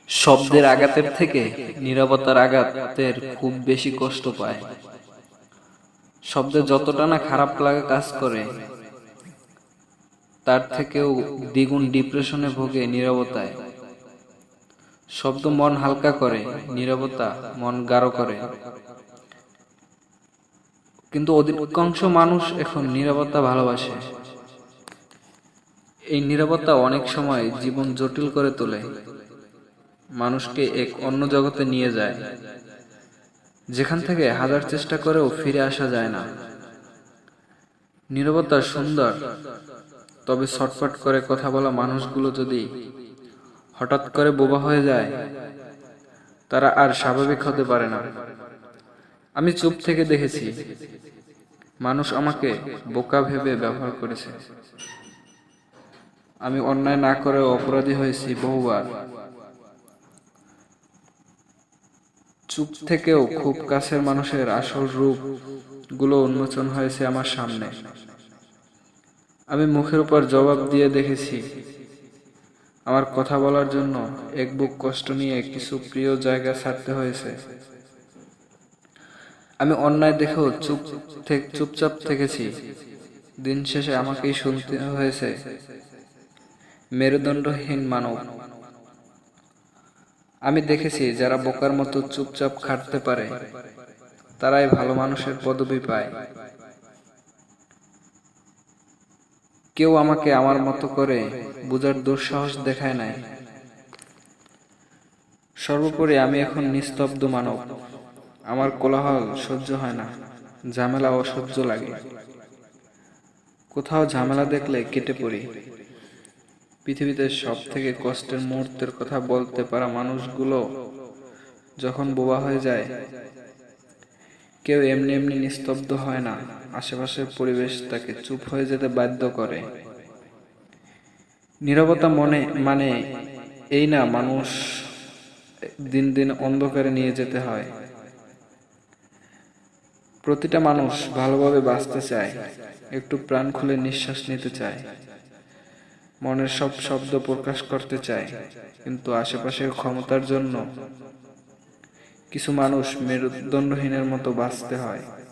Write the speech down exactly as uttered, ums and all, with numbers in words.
শব্দের আঘাতের থেকে নীরবতার আঘাতের খুব বেশি কষ্ট পায়। শব্দে যতটা না খারাপ লাগা কাজ করে, তার থেকেও দ্বিগুণ ডিপ্রেশনে ভোগে নীরবতায়। শব্দ মন হালকা করে, নীরবতা মন গাঢ় করে। কিন্তু অধিকাংশ মানুষ এখন নীরবতা ভালোবাসে। এই নীরবতা অনেক সময় জীবন জটিল করে তোলে, মানুষকে এক অন্য জগতে নিয়ে যায়, যেখান থেকে হাজার চেষ্টা করেও ফিরে আসা যায় না। নীরবতা সুন্দর, তবে ছটপট করে কথা বলা মানুষগুলো যদি হঠাৎ করে বোবা হয়ে যায়, তারা আর স্বাভাবিক হতে পারে না। আমি চুপ থেকে দেখেছি, মানুষ আমাকে বোকা ভেবে ব্যবহার করেছে। আমি অন্যায় না করেও অপরাধী হয়েছি বহুবার। চুপ থেকেও খুব কাছের মানুষের আসল রূপ গুলো উন্মোচন হয়েছে আমার সামনে। আমি মুখের উপর জবাব দিয়ে দেখেছি, আমার কথা বলার জন্য এক বুক কষ্ট নিয়ে কিছু প্রিয় জায়গা ছাড়তে হয়েছে। আমি অন্যায় দেখেও চুপ চুপচাপ থেকেছি, দিন শেষে আমাকেই শুনতে হয়েছে মেরুদণ্ডহীন মানব। আমি দেখেছি, যারা বোকার মতো চুপচাপ খাটতে পারে, তারাই ভালো মানুষের পদবি পায়। কেউ আমাকে আমার মতো করে বুঝার দুঃসাহস দেখায় নাই। সর্বোপরি আমি এখন নিস্তব্ধ মানব। আমার কোলাহল সহ্য হয় না, ঝামেলা অসহ্য লাগে। কোথাও ঝামেলা দেখলে কেটে পড়ি। পৃথিবীতে সব থেকে কষ্টের মুহূর্তের কথা বলতে পারা মানুষগুলো যখন বোবা হয়ে যায়, কেউ এমনি এমনি নিস্তব্ধ হয় না। আশেপাশের পরিবেশ তাকে চুপ হয়ে যেতে বাধ্য করে। নীরবতা মনে মানে এই না মানুষ দিন দিন অন্ধকারে নিয়ে যেতে হয়। প্রতিটা মানুষ ভালোভাবে বাঁচতে চায়, একটু প্রাণ খুলে নিঃশ্বাস নিতে চায়, মনের সব শব্দ প্রকাশ করতে চায়, কিন্তু আশেপাশের ক্ষমতার জন্য কিছু মানুষ মেরুদণ্ডহীনের মতো বাঁচতে হয়।